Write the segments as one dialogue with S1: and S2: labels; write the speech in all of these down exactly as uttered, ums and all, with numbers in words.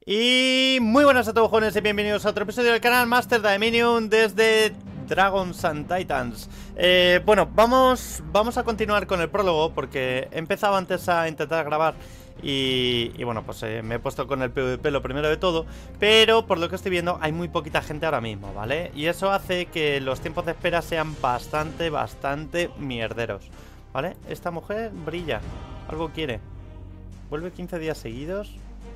S1: Y muy buenas a todos, jóvenes, y bienvenidos a otro episodio del canal Master Dominion desde Dragons and Titans. eh, Bueno, vamos, vamos a continuar con el prólogo porque he empezado antes a intentar grabar y, y bueno, pues eh, me he puesto con el PvP lo primero de todo. Pero por lo que estoy viendo hay muy poquita gente ahora mismo, ¿vale? Y eso hace que los tiempos de espera sean bastante, bastante mierderos, ¿vale? Esta mujer brilla, algo quiere. Vuelve quince días seguidos.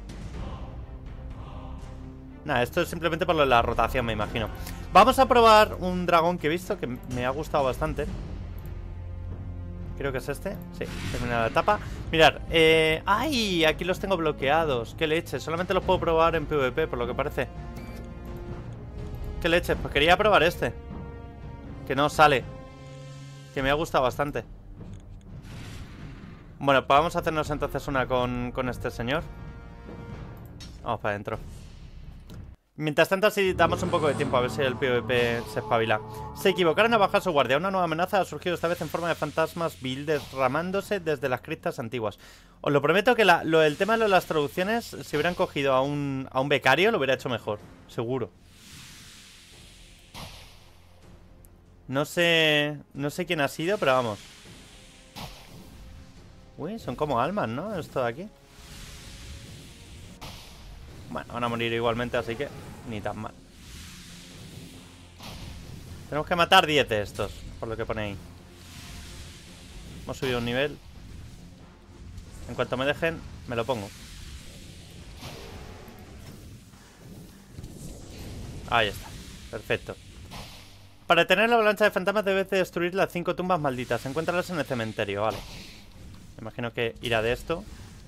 S1: Nada, esto es simplemente por lo de la rotación, me imagino. Vamos a probar un dragón que he visto que me ha gustado bastante. Creo que es este. Sí, termina la etapa. Mirad, eh... ¡ay! Aquí los tengo bloqueados. ¡Qué leche! Solamente los puedo probar en PvP, por lo que parece. ¡Qué leche! Pues quería probar este, que no sale, que me ha gustado bastante. Bueno, pues vamos a hacernos entonces una con, con este señor. Vamos para adentro. Mientras tanto, así damos un poco de tiempo a ver si el PvP se espabila. Se equivocaron a bajar su guardia. Una nueva amenaza ha surgido esta vez en forma de fantasmas vil derramándose desde las criptas antiguas. Os lo prometo que la, lo, el tema de las traducciones, si hubieran cogido a un, a un becario, lo hubiera hecho mejor. Seguro. No sé... No sé quién ha sido, pero vamos. Uy, son como almas, ¿no? Esto de aquí. Bueno, van a morir igualmente, así que ni tan mal. Tenemos que matar diez de estos, por lo que pone ahí. Hemos subido un nivel. En cuanto me dejen, me lo pongo. Ahí está, perfecto. Para detener la avalancha de fantasmas debes de destruir las cinco tumbas malditas. Encuéntralas en el cementerio, vale. Me imagino que irá de esto.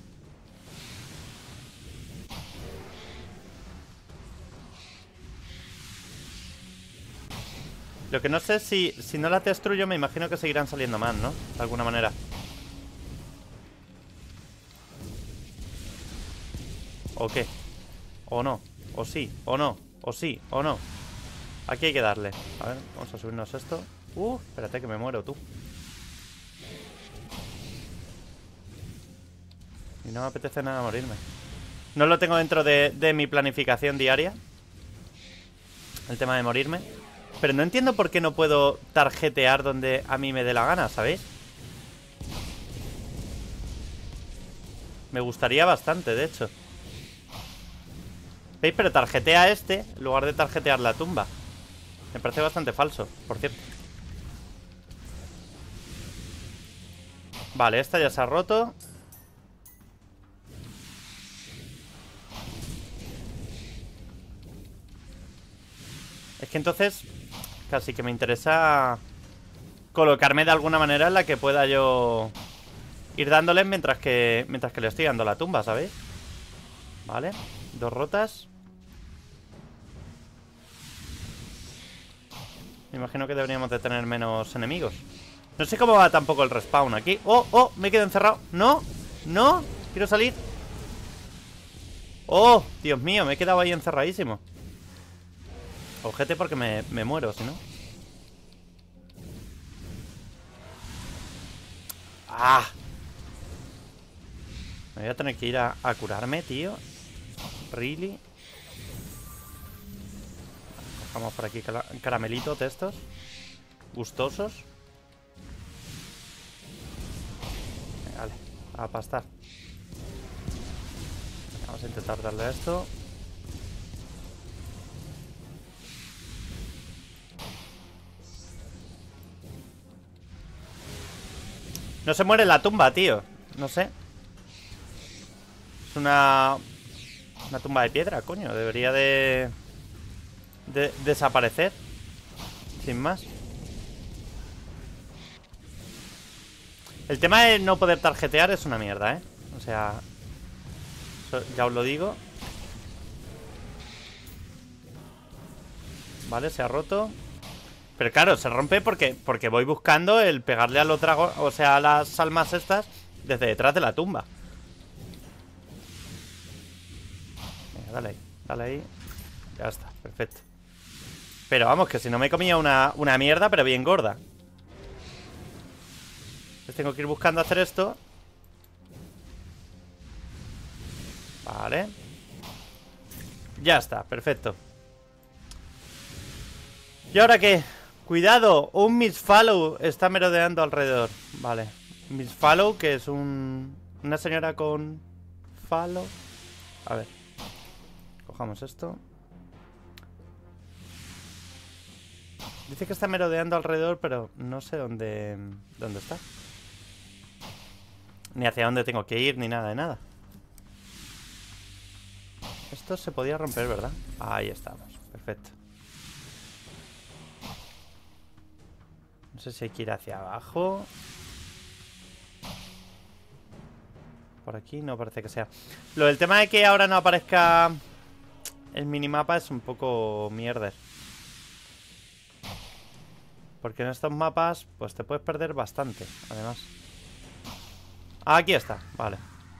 S1: Lo que no sé es si, si no las destruyo, me imagino que seguirán saliendo más, ¿no? De alguna manera. ¿O qué? ¿O no? ¿O sí? ¿O no? ¿O sí? ¿O no? Aquí hay que darle. A ver, vamos a subirnos esto. Uh, espérate que me muero, tú. Y no me apetece nada morirme. No lo tengo dentro de, de mi planificación diaria, el tema de morirme. Pero no entiendo por qué no puedo tarjetear donde a mí me dé la gana, ¿sabéis? Me gustaría bastante, de hecho. ¿Veis? Pero tarjetea este en lugar de tarjetear la tumba. Me parece bastante falso, por cierto. Vale, esta ya se ha roto. Es que entonces casi que me interesa colocarme de alguna manera en la que pueda yo ir dándoles mientras que mientras que le estoy dando la tumba, ¿sabéis? Vale, dos rotas. Me imagino que deberíamos de tener menos enemigos. No sé cómo va tampoco el respawn aquí. ¡Oh, oh! Me quedo encerrado. ¡No! ¡No! Quiero salir. ¡Oh! Dios mío, me he quedado ahí encerradísimo. Ojete porque me, me muero, si no. ¡Ah! Me voy a tener que ir a, a curarme, tío. ¿Really? Cojamos por aquí caramelitos de estos gustosos. Vale, a pastar. Vamos a intentar darle a esto. No se muere en la tumba, tío. No sé. Es una... Una tumba de piedra, coño. Debería de... De desaparecer. Sin más. El tema de no poder tarjetear es una mierda, ¿eh? O sea... Eso ya os lo digo. Vale, se ha roto. Pero claro, se rompe porque, porque voy buscando el pegarle a los dragones, o sea, a las almas estas desde detrás de la tumba. Venga, dale ahí, dale ahí. Ya está, perfecto. Pero vamos, que si no me comía una, una mierda, pero bien gorda. Entonces tengo que ir buscando hacer esto. Vale. Ya está, perfecto. ¿Y ahora qué? Cuidado, un Miss Fallow está merodeando alrededor. Vale, Miss Fallow, que es un... una señora con... Fallow. A ver, cojamos esto. Dice que está merodeando alrededor, pero no sé dónde... ¿Dónde está? Ni hacia dónde tengo que ir, ni nada de nada. Esto se podía romper, ¿verdad? Ahí estamos, perfecto. No sé si hay que ir hacia abajo. Por aquí no parece que sea. Lo del tema de que ahora no aparezca el minimapa es un poco mierder. Porque en estos mapas pues te puedes perder bastante, además. Aquí está, vale.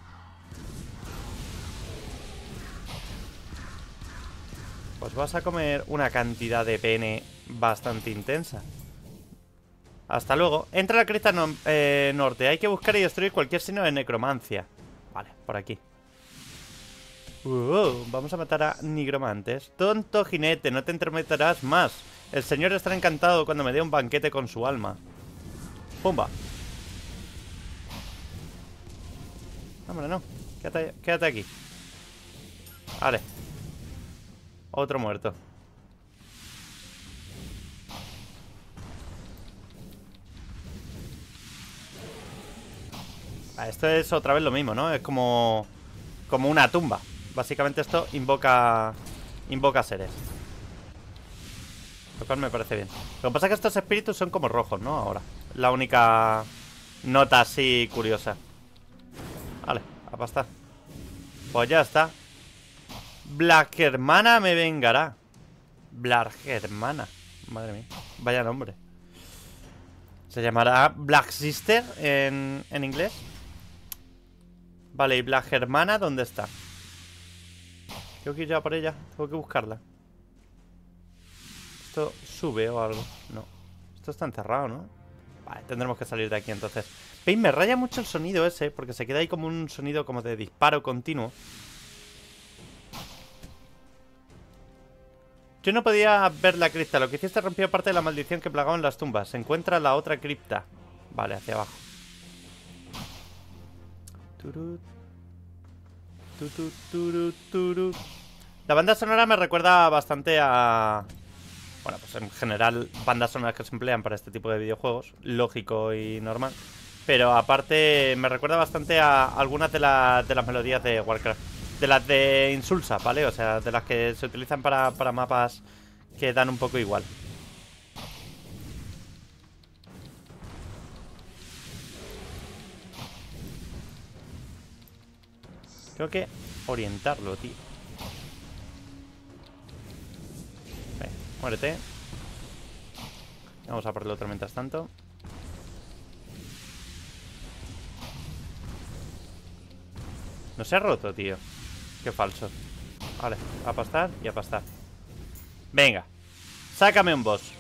S1: Pues vas a comer una cantidad de pene bastante intensa. Hasta luego. Entra a la cripta no, eh, norte. Hay que buscar y destruir cualquier signo de necromancia. Vale, por aquí. Uh, vamos a matar a nigromantes. Tonto jinete, no te entremeterás más. El señor estará encantado cuando me dé un banquete con su alma. Pumba. Hombre, no. Quédate, quédate aquí. Vale. Otro muerto. Ah, esto es otra vez lo mismo, ¿no? Es como... Como una tumba. Básicamente esto invoca... Invoca seres. Lo cual me parece bien. Lo que pasa es que estos espíritus son como rojos, ¿no? Ahora. La única nota así curiosa. Vale, a pastar. Pues ya está. Black Hermana me vengará. Black Hermana. Madre mía. Vaya nombre. Se llamará Black Sister en, en inglés. Vale, y Black Hermana, ¿dónde está? Tengo que ir ya por ella. Tengo que buscarla. Esto sube o algo. No. Esto está encerrado, ¿no? Vale, tendremos que salir de aquí entonces. ¿Veis? Me raya mucho el sonido ese, porque se queda ahí como un sonido como de disparo continuo. Yo no podía ver la cripta. Lo que hiciste rompió parte de la maldición que plagaba en las tumbas. Se encuentra la otra cripta. Vale, hacia abajo. Turut. Turut, turut, turut. La banda sonora me recuerda bastante a... Bueno, pues en general, bandas sonoras que se emplean para este tipo de videojuegos. Lógico y normal. Pero aparte, me recuerda bastante a algunas de, la, de las melodías de Warcraft. De las de Insulsa, ¿vale? O sea, de las que se utilizan para, para mapas que dan un poco igual. Tengo que orientarlo, tío. Venga, muérete. Vamos a por el otro mientras tanto. No se ha roto, tío. Qué falso. Vale, a pastar y a pastar. Venga, sácame un boss.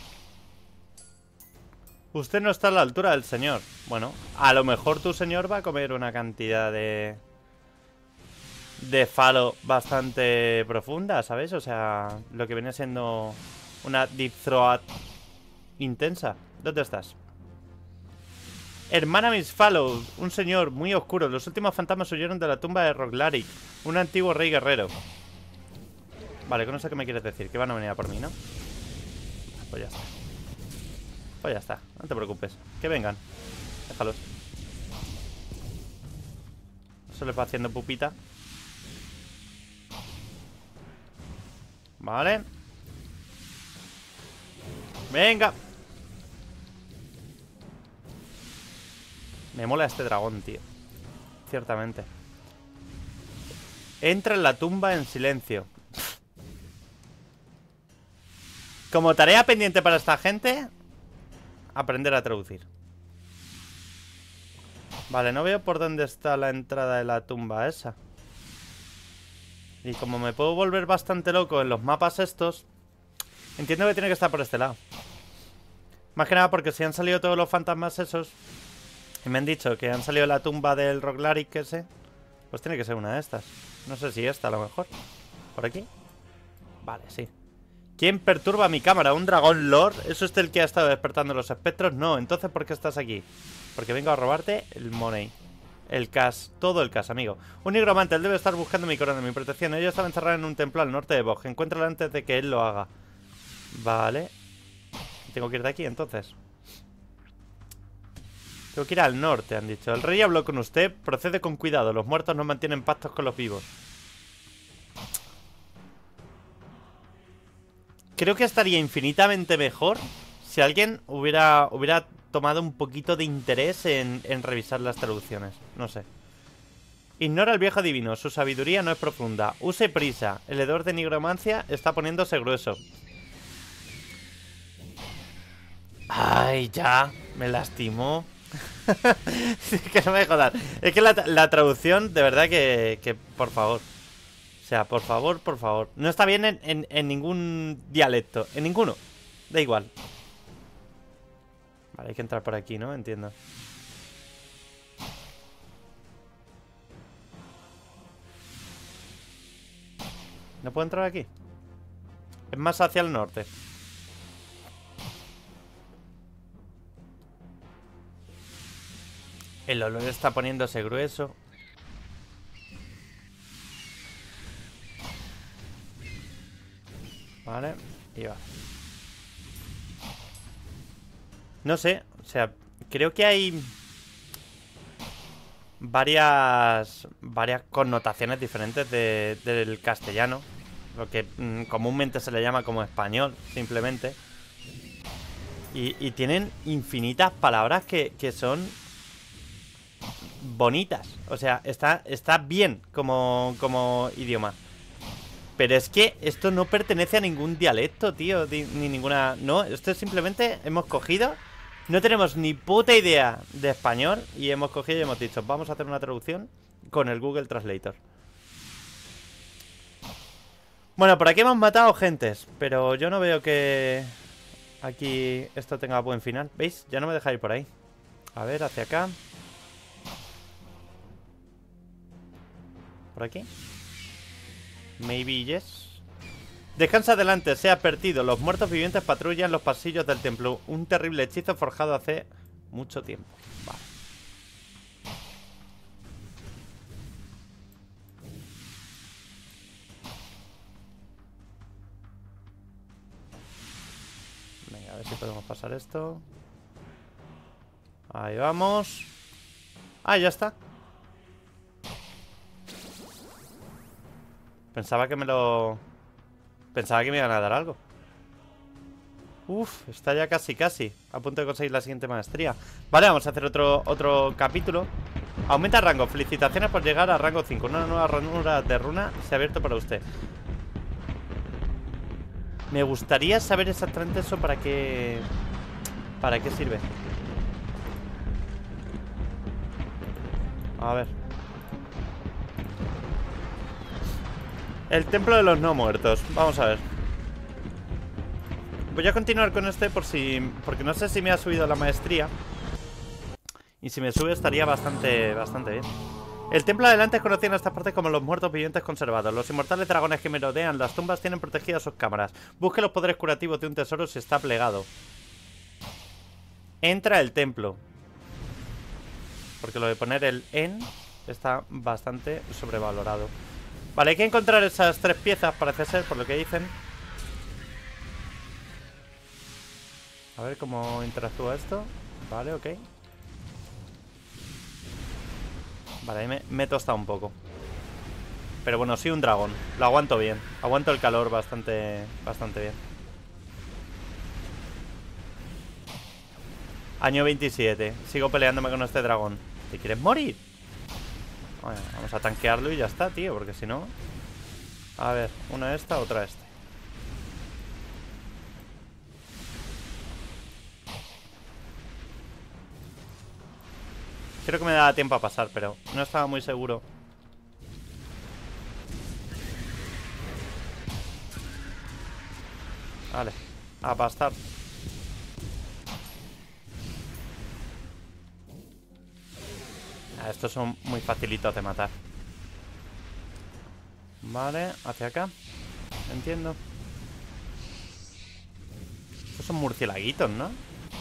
S1: Usted no está a la altura del señor. Bueno, a lo mejor tu señor va a comer una cantidad de... De falo bastante profunda, ¿sabes? O sea, lo que viene siendo una deep throat intensa. ¿Dónde estás? Hermana Miss Fallow, un señor muy oscuro. Los últimos fantasmas huyeron de la tumba de Roglaric, un antiguo rey guerrero. Vale, que no sé qué me quieres decir. Que van a venir a por mí, ¿no? Pues ya está. Pues ya está, no te preocupes. Que vengan. Déjalos. Eso le va haciendo pupita. Vale. Venga. Me mola este dragón, tío. Ciertamente. Entra en la tumba en silencio. Como tarea pendiente para esta gente, aprender a traducir. Vale, no veo por dónde está la entrada de la tumba esa. Y como me puedo volver bastante loco en los mapas estos, entiendo que tiene que estar por este lado. Más que nada porque si han salido todos los fantasmas esos y me han dicho que han salido de la tumba del Roglaric ese, pues tiene que ser una de estas. No sé si esta a lo mejor. ¿Por aquí? Vale, sí. ¿Quién perturba mi cámara? ¿Un dragón lord? ¿Eso es el que ha estado despertando los espectros? No, entonces ¿por qué estás aquí? Porque vengo a robarte el money. El cash, todo el cash, amigo. Un nigromante, él debe estar buscando mi corona, mi protección. Ella estaba encerrada en un templo al norte de Bog. Encuéntrala antes de que él lo haga. Vale. Tengo que ir de aquí, entonces. Tengo que ir al norte, han dicho. El rey habló con usted. Procede con cuidado. Los muertos no mantienen pactos con los vivos. Creo que estaría infinitamente mejor si alguien hubiera, hubiera tomado un poquito de interés en, en revisar las traducciones. No sé. Ignora al viejo adivino. Su sabiduría no es profunda. Use prisa. El hedor de nigromancia está poniéndose grueso. Ay, ya. Me lastimó. Que no me jodas. Es que la, la traducción, de verdad que, que, por favor. O sea, por favor, por favor. No está bien en, en, en ningún dialecto. En ninguno. Da igual. Vale, hay que entrar por aquí, ¿no? Entiendo. ¿No puedo entrar aquí? Es más hacia el norte. El olor está poniéndose grueso. Vale, y va. No sé, o sea, creo que hay varias varias connotaciones diferentes de, del castellano. Lo que mm, comúnmente se le llama como español, simplemente. Y, y tienen infinitas palabras que, que son bonitas. O sea, está, está bien como, como idioma. Pero es que esto no pertenece a ningún dialecto, tío, ni ninguna... No, esto es simplemente... Hemos cogido... No tenemos ni puta idea de español y hemos cogido y hemos dicho, vamos a hacer una traducción con el Google Translator. Bueno, por aquí hemos matado gentes, pero yo no veo que aquí esto tenga buen final. ¿Veis? Ya no me deja ir por ahí. A ver, hacia acá. ¿Por aquí? Maybe yes. Descansa adelante, sea advertido. Los muertos vivientes patrullan los pasillos del templo. Un terrible hechizo forjado hace mucho tiempo. Vale. Venga, a ver si podemos pasar esto. Ahí vamos. Ah, ya está. Pensaba que me lo... Pensaba que me iban a dar algo. Uf, está ya casi, casi a punto de conseguir la siguiente maestría. Vale, vamos a hacer otro, otro capítulo. Aumenta rango, felicitaciones por llegar a rango cinco. Una nueva ranura de runa se ha abierto para usted. Me gustaría saber exactamente eso para qué... ¿Para qué sirve? A ver. El templo de los no muertos. Vamos a ver. Voy a continuar con este por si... Porque no sé si me ha subido la maestría. Y si me sube estaría bastante, bastante bien. El templo adelante es conocido en estas partes como los muertos vivientes conservados. Los inmortales dragones que merodean las tumbas tienen protegidas sus cámaras. Busque los poderes curativos de un tesoro si está plegado. Entra el templo. Porque lo de poner el en está bastante sobrevalorado. Vale, hay que encontrar esas tres piezas, parece ser, por lo que dicen. A ver cómo interactúa esto. Vale, ok. Vale, ahí me, me he tostado un poco. Pero bueno, sí un dragón. Lo aguanto bien. Aguanto el calor bastante, bastante bien. Año veintisiete. Sigo peleándome con este dragón. ¿Te quieres morir? Bueno, vamos a tanquearlo y ya está, tío, porque si no... A ver, una esta, otra este. Creo que me da tiempo a pasar, pero no estaba muy seguro. Vale, a pastar. Estos son muy facilitos de matar. Vale, hacia acá. Entiendo. Estos son murciélaguitos, ¿no?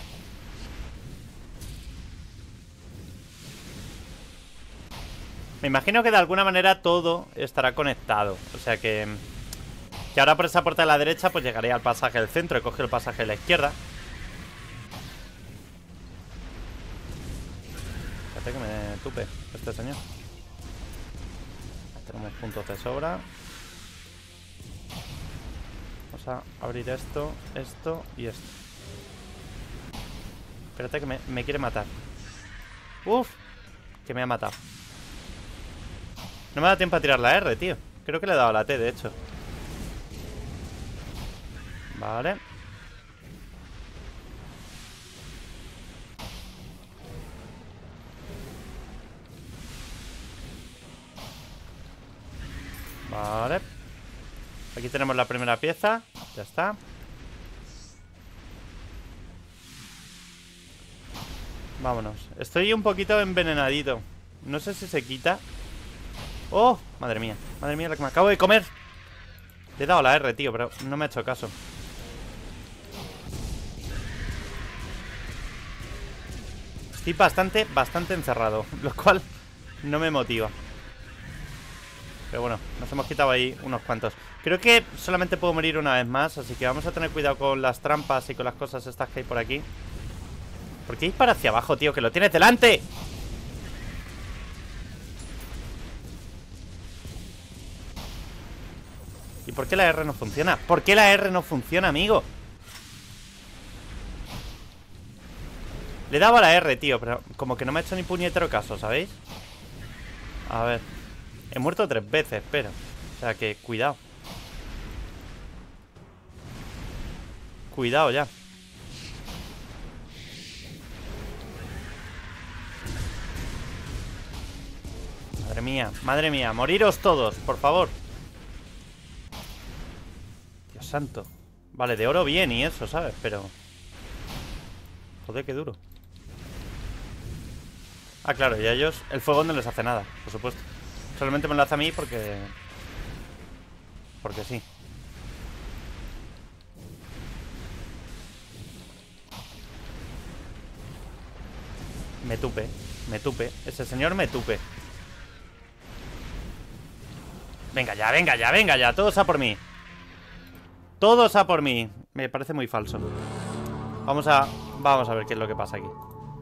S1: Me imagino que de alguna manera todo estará conectado. O sea que... Que ahora por esa puerta de la derecha pues llegaré al pasaje del centro. He cogido el pasaje de la izquierda. Fíjate que me tupe este señor. Tenemos puntos de sobra. Vamos a abrir esto, esto y esto. Espérate que me, me quiere matar. Uf, que me ha matado. No me da tiempo a tirar la R, tío. Creo que le he dado la T, de hecho. Vale. Vale. Aquí tenemos la primera pieza. Ya está. Vámonos. Estoy un poquito envenenadito. No sé si se quita. ¡Oh! Madre mía. Madre mía, lo que me acabo de comer. Le he dado la R, tío, pero no me ha hecho caso. Estoy bastante, bastante encerrado, lo cual no me motiva. Pero bueno, nos hemos quitado ahí unos cuantos. Creo que solamente puedo morir una vez más, así que vamos a tener cuidado con las trampas y con las cosas estas que hay por aquí. ¿Por qué ir para hacia abajo, tío? ¡Que lo tienes delante! ¿Y por qué la R no funciona? ¿Por qué la R no funciona, amigo? Le daba la R, tío, pero como que no me ha hecho ni puñetero caso, ¿sabéis? A ver. He muerto tres veces, pero... O sea que, cuidado. Cuidado ya. Madre mía, madre mía. Moriros todos, por favor. Dios santo. Vale, de oro bien y eso, ¿sabes? Pero... Joder, qué duro. Ah, claro, y a ellos el fuego no les hace nada, por supuesto. Solamente me lo hace a mí porque... Porque sí. Me tupe, me tupe. Ese señor me tupe. Venga ya, venga ya, venga ya. Todos a por mí. Todos a por mí. Me parece muy falso. Vamos a... Vamos a ver qué es lo que pasa aquí.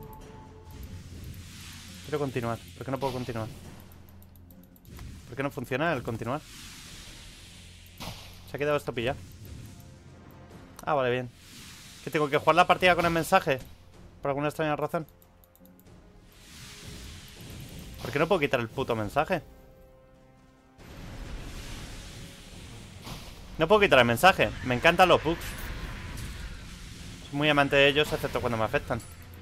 S1: Quiero continuar. ¿Por qué no puedo continuar? ¿Por qué no funciona el continuar? Se ha quedado esto pillado. Ah, vale, bien. ¿Que tengo que jugar la partida con el mensaje? Por alguna extraña razón. ¿Por qué no puedo quitar el puto mensaje? No puedo quitar el mensaje. Me encantan los bugs. Soy muy amante de ellos, excepto cuando me afectan.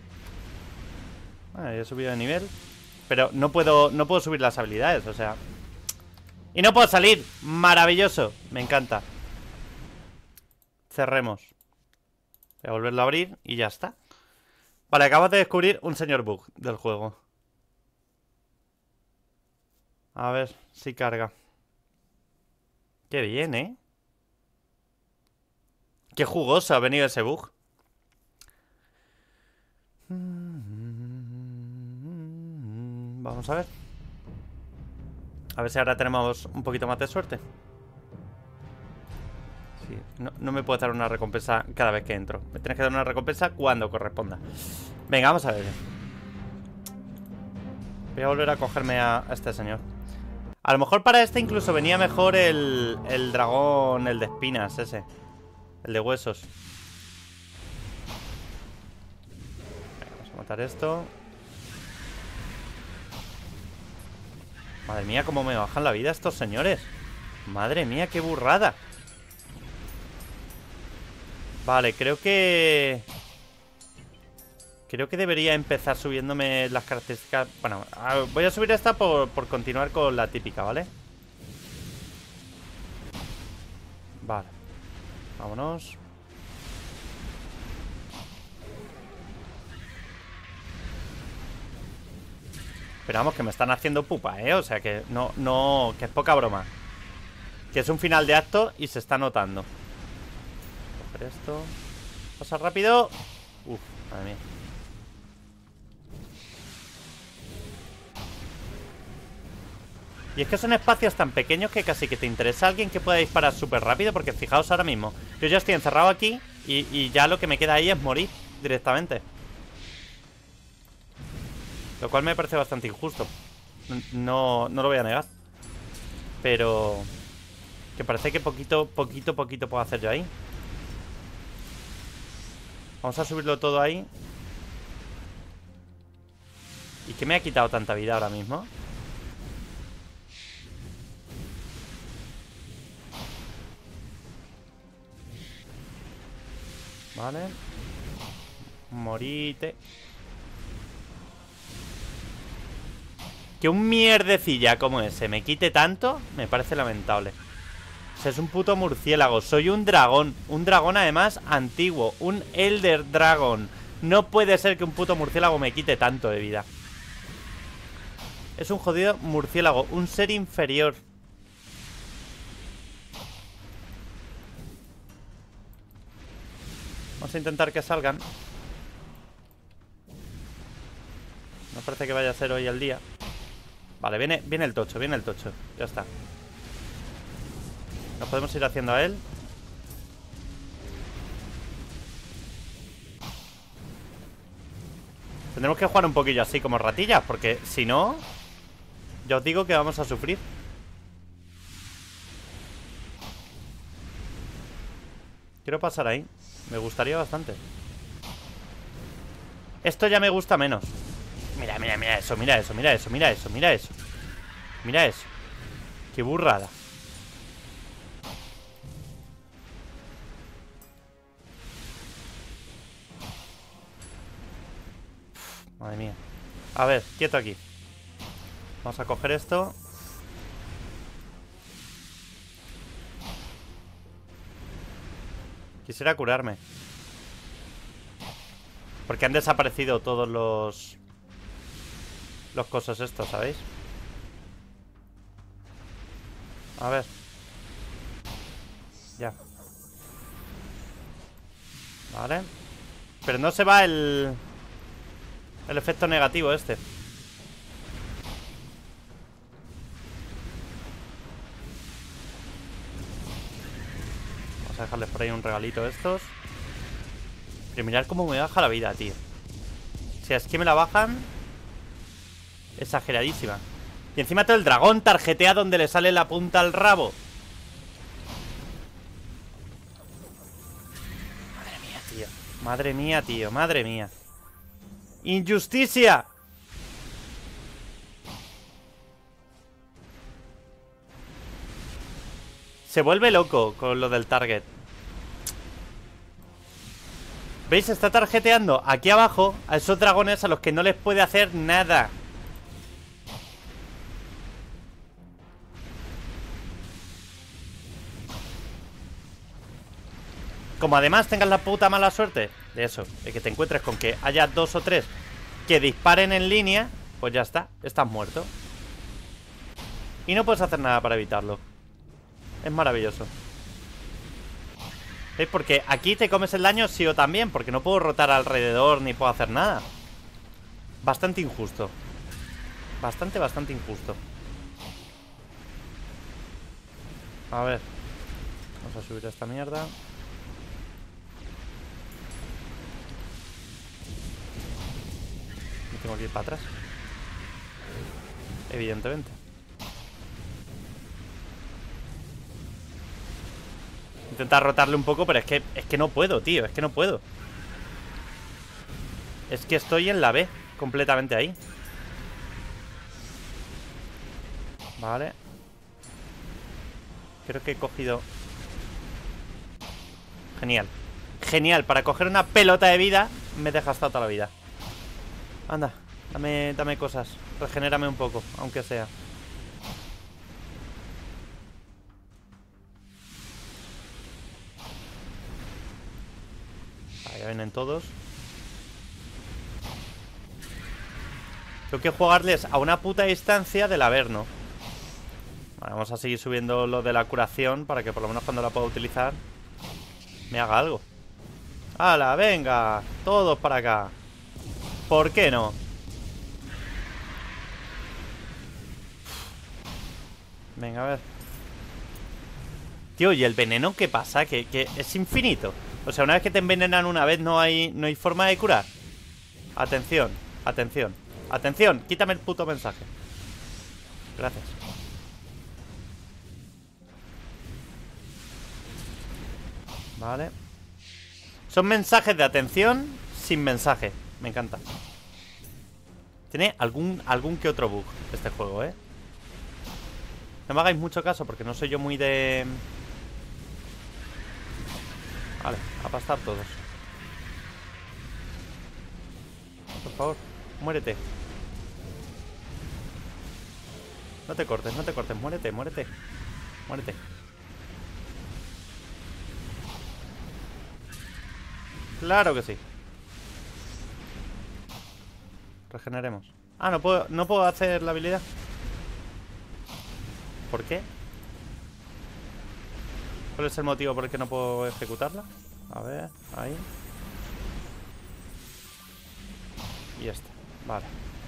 S1: Ah, he subido de nivel. Pero no puedo, no puedo subir las habilidades, o sea... Y no puedo salir. Maravilloso. Me encanta. Cerremos. Voy a volverlo a abrir y ya está. Vale, acabo de descubrir un señor bug del juego. A ver si carga. Qué bien, ¿eh? Qué jugoso ha venido ese bug. Vamos a ver. A ver si ahora tenemos un poquito más de suerte. Sí, no, no me puedo dar una recompensa cada vez que entro. Me tienes que dar una recompensa cuando corresponda. Venga, vamos a ver. Voy a volver a cogerme a, a este señor. A lo mejor para este incluso venía mejor el, el dragón, el de espinas ese. El de huesos. Venga, vamos a matar esto. Madre mía, cómo me bajan la vida estos señores. Madre mía, qué burrada. Vale, creo que... Creo que debería empezar subiéndome las características... Bueno, voy a subir esta por, por continuar con la típica, ¿vale? Vale. Vámonos. Pero vamos, que me están haciendo pupa, ¿eh? O sea que no, no, que es poca broma. Que es un final de acto y se está notando. Coger esto. Pasa rápido. Uf, madre mía. Y es que son espacios tan pequeños que casi que te interesa alguien que pueda disparar súper rápido. Porque fijaos ahora mismo, yo ya estoy encerrado aquí y, y ya lo que me queda ahí es morir directamente. Lo cual me parece bastante injusto. No, no lo voy a negar. Pero que parece que poquito, poquito, poquito puedo hacer yo ahí. Vamos a subirlo todo ahí. ¿Y qué me ha quitado tanta vida ahora mismo? Vale. Morite. Que un mierdecilla como ese me quite tanto, me parece lamentable. O sea, es un puto murciélago. Soy un dragón. Un dragón además antiguo. Un Elder Dragon. No puede ser que un puto murciélago me quite tanto de vida. Es un jodido murciélago. Un ser inferior. Vamos a intentar que salgan. No parece que vaya a ser hoy el día. Vale, viene, viene el tocho, viene el tocho. Ya está. Nos podemos ir haciendo a él. Tendremos que jugar un poquillo así como ratillas, porque si no, ya os digo que vamos a sufrir. Quiero pasar ahí. Me gustaría bastante. Esto ya me gusta menos. Mira, mira, mira eso, mira eso, mira eso, mira eso, mira eso. Mira eso. Qué burrada. Uf, madre mía. A ver, quieto aquí. Vamos a coger esto. Quisiera curarme. Porque han desaparecido todos los... Los cosas estos, ¿sabéis? A ver. Ya. Vale. Pero no se va el... El efecto negativo este. Vamos a dejarles por ahí un regalito a estos. Pero mirad cómo me baja la vida, tío. O sea, es que me la bajan exageradísima. Y encima todo el dragón tarjetea donde le sale la punta al rabo. Madre mía, tío. Madre mía, tío. Madre mía. ¡Injusticia! Se vuelve loco con lo del target. ¿Veis? Está tarjeteando aquí abajo a esos dragones a los que no les puede hacer nada. Como además tengas la puta mala suerte de eso, de que te encuentres con que haya dos o tres que disparen en línea, pues ya está, estás muerto. Y no puedes hacer nada para evitarlo. Es maravilloso. ¿Veis? Porque aquí te comes el daño sí o también, porque no puedo rotar alrededor ni puedo hacer nada. Bastante injusto. Bastante, bastante injusto. A ver. Vamos a subir esta mierda. Me tengo que ir para atrás. Evidentemente. Intentar rotarle un poco, pero es que, es que no puedo, tío. Es que no puedo. Es que estoy en la B, completamente ahí. Vale. Creo que he cogido... Genial. Genial, para coger una pelota de vida me he gastado toda la vida. Anda, dame, dame cosas. Regenérame un poco, aunque sea. Ya vienen todos. Tengo que jugarles a una puta distancia del Averno. Vale, vamos a seguir subiendo lo de la curación para que por lo menos cuando la pueda utilizar me haga algo. ¡Hala, venga! Todos para acá. ¿Por qué no? Venga, a ver. Tío, ¿y el veneno qué pasa? Que, que es infinito. O sea, una vez que te envenenan una vez no hay, no hay forma de curar. Atención, atención, atención. Quítame el puto mensaje. Gracias. Vale. Son mensajes de atención sin mensaje. Me encanta. Tiene algún, algún que otro bug este juego, ¿eh? No me hagáis mucho caso porque no soy yo muy de... Vale, a pastar todos. Por favor, muérete. No te cortes, no te cortes, muérete, muérete. Muérete. Claro que sí. Regeneremos. Ah, no puedo, no puedo hacer la habilidad. ¿Por qué? ¿Cuál es el motivo por el que no puedo ejecutarla? A ver, ahí. Y esta, vale.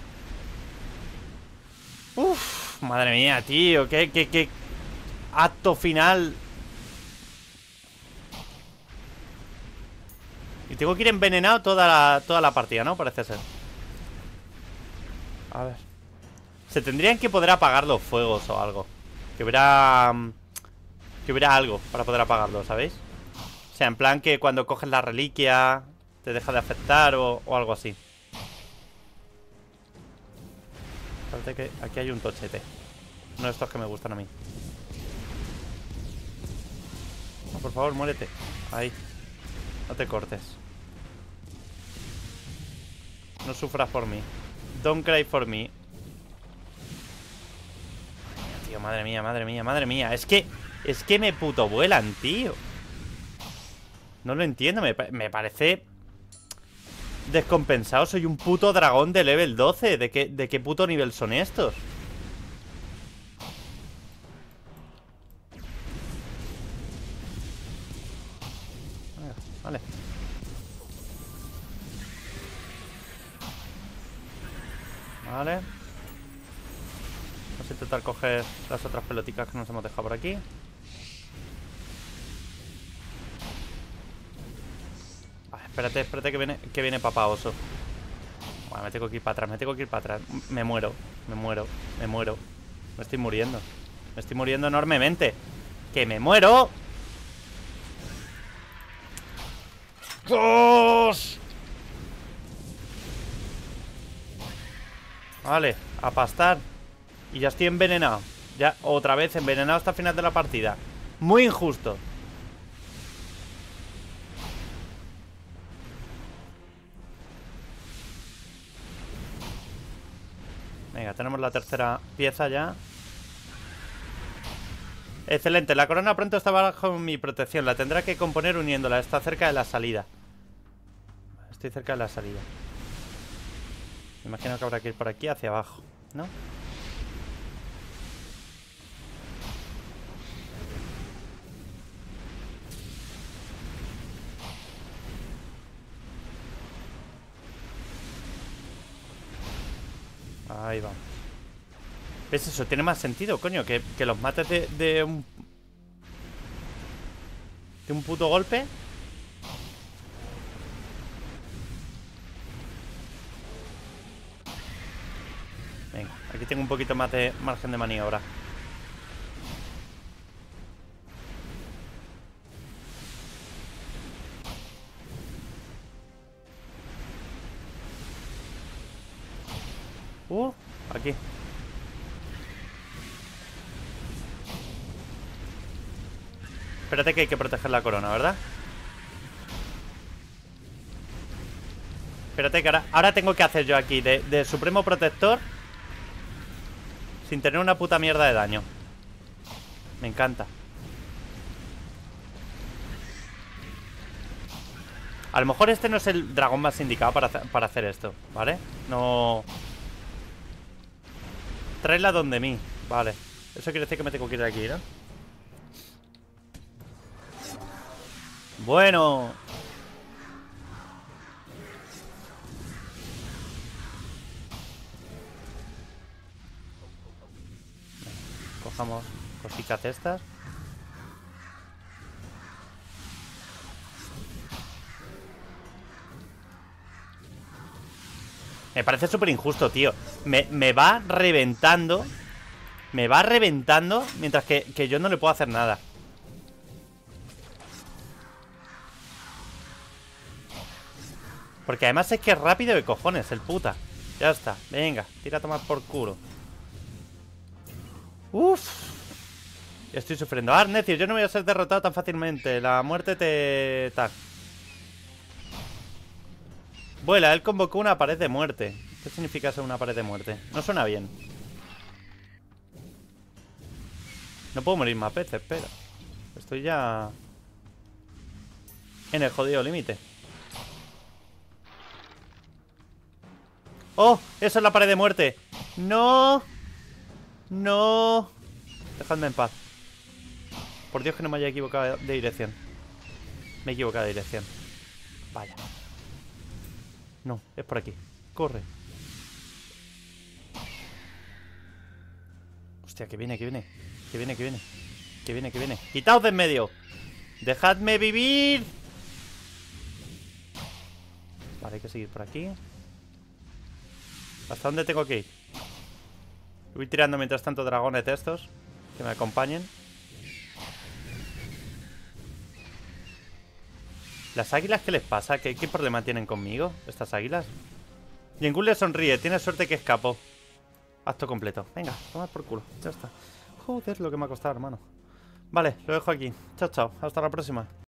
S1: Uf, madre mía, tío. ¿Qué, qué, qué acto final? Y tengo que ir envenenado toda la, toda la partida, ¿no? Parece ser. A ver. Se tendrían que poder apagar los fuegos o algo. Que hubiera... Que hubiera algo para poder apagarlo, ¿sabéis? O sea, en plan que cuando coges la reliquia te deja de afectar o, o algo así. Parece que aquí hay un tochete. Uno de estos que me gustan a mí. No, por favor, muérete. Ahí. No te cortes. No sufras por mí. Don't cry for me. Tío, madre mía, madre mía, madre mía. Es que... Es que me puto vuelan, tío. No lo entiendo, me, me parece descompensado. Soy un puto dragón de level doce. ¿De qué, de qué puto nivel son estos? Vale. Vale. Vamos a intentar coger las otras pelotitas que nos hemos dejado por aquí. Espérate, espérate que viene, que viene papá oso. Bueno, me tengo que ir para atrás, me tengo que ir para atrás. Me muero, me muero, me muero. Me estoy muriendo. Me estoy muriendo enormemente. ¡Que me muero! ¡Dios! Vale, a pastar. Y ya estoy envenenado. Ya otra vez envenenado hasta el final de la partida. Muy injusto. Venga, tenemos la tercera pieza ya. Excelente, la corona pronto está bajo mi protección. La tendrá que componer uniéndola. Está cerca de la salida. Estoy cerca de la salida. Me imagino que habrá que ir por aquí hacia abajo, ¿no? Ahí vamos. ¿Ves eso? Tiene más sentido, coño. Que, que los mates de, de un... De un puto golpe. Venga, aquí tengo un poquito más de margen de maniobra. Uh, aquí. Espérate que hay que proteger la corona, ¿verdad? Espérate que ahora, ahora tengo que hacer yo aquí de, de supremo protector sin tener una puta mierda de daño. Me encanta. A lo mejor este no es el dragón más indicado para, para hacer esto, ¿vale? No... Tráela donde mí, vale. Eso quiere decir que me tengo que ir de aquí, ¿no? Bueno. Cojamos cositas estas. Me parece súper injusto, tío. Me, me va reventando. Me va reventando. Mientras que, que yo no le puedo hacer nada. Porque además es que es rápido de cojones, el puta. Ya está, venga, tira a tomar por culo. Uff. Estoy sufriendo. Ah, necio, yo no voy a ser derrotado tan fácilmente. La muerte te... tal. Vuela, él convocó una pared de muerte. ¿Qué significa ser una pared de muerte? No suena bien. No puedo morir más veces, pero estoy ya en el jodido límite. ¡Oh! ¡Eso es la pared de muerte! ¡No! ¡No! Dejadme en paz. Por Dios que no me haya equivocado de dirección. Me he equivocado de dirección. Vaya. No, es por aquí. Corre. Hostia, que viene, que viene. Que viene, que viene. Que viene, que viene. ¡Quitaos de en medio! ¡Dejadme vivir! Vale, hay que seguir por aquí. ¿Hasta dónde tengo que ir? Voy tirando mientras tanto dragones de estos que me acompañen. ¿Las águilas qué les pasa? ¿Qué, qué problema tienen conmigo estas águilas? Yengun le sonríe. Tiene suerte que escapó. Acto completo. Venga, toma por culo. Ya está. Joder, lo que me ha costado, hermano. Vale, lo dejo aquí. Chao, chao. Hasta la próxima.